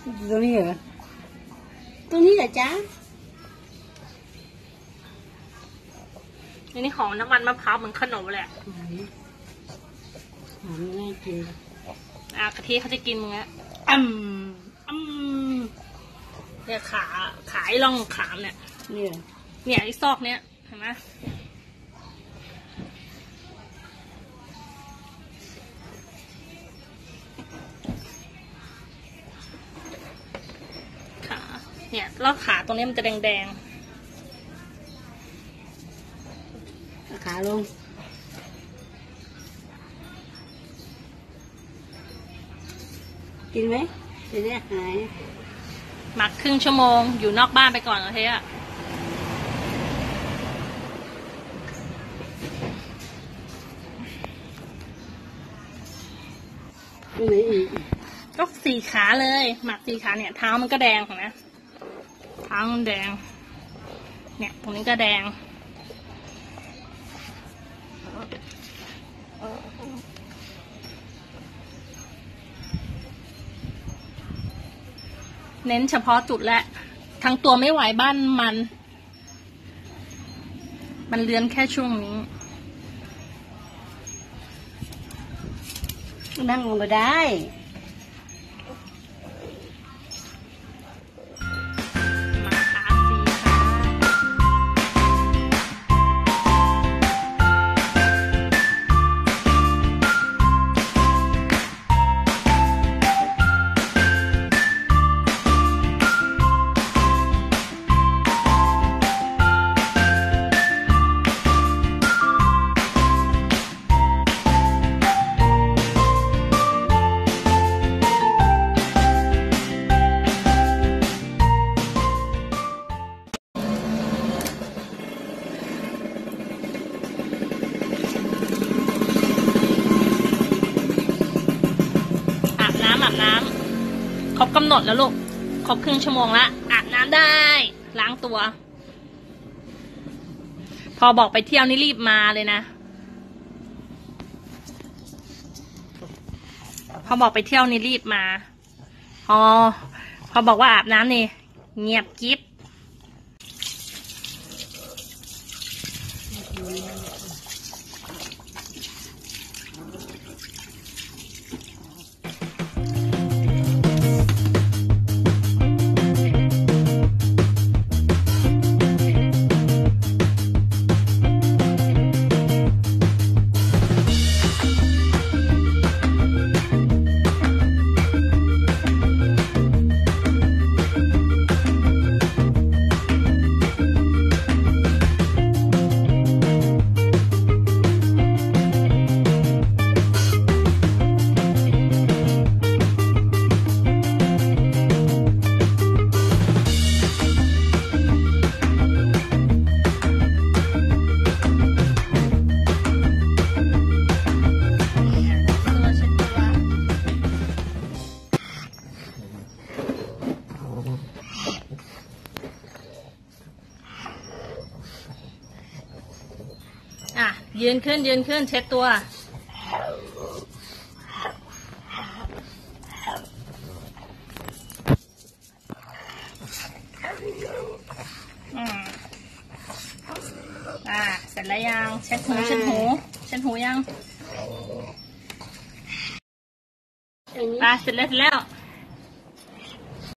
ตรงนี้เหรอตรงนี้เหรอจ๊ะนี่หอมน้ำมันมะพร้าวเหมือนขนมแหละหอมน่ากินกะทิเขาจะกินมึงอะเนี่ยขายร่องขามเนี่ยเนี่ยไอ้ซอกเนี้ยเห็นไหมขาเนี่ยแล้วขาตรงนี้มันจะแดงขาลงกินไหมจะได้หายหมักครึ่งชั่วโมงอยู่นอกบ้านไปก่อนโอเคอะไหนอีกก็4 ขาเลยหมัก4 ขาเนี่ยเท้ามันก็แดงเห็นไหมเท้ามันแดงเนี่ยตรงนี้ก็แดงเน้นเฉพาะจุดแหละทั้งตัวไม่ไหวบ้านมันเลื้อนแค่ช่วงนี้นั่งลงก็ได้ครบกำหนดแล้วลูกครบครึ่งชั่วโมงละอาบน้ำได้ล้างตัวพอบอกไปเที่ยวนี่รีบมาเลยนะพอบอกไปเที่ยวนี่รีบมาพอบอกว่าอาบน้ำนี่เงียบกิ๊บยืนขึ้นเช็ดตัวเสร็จแล้วยังเช็ดหูยังเสร็จแล้ว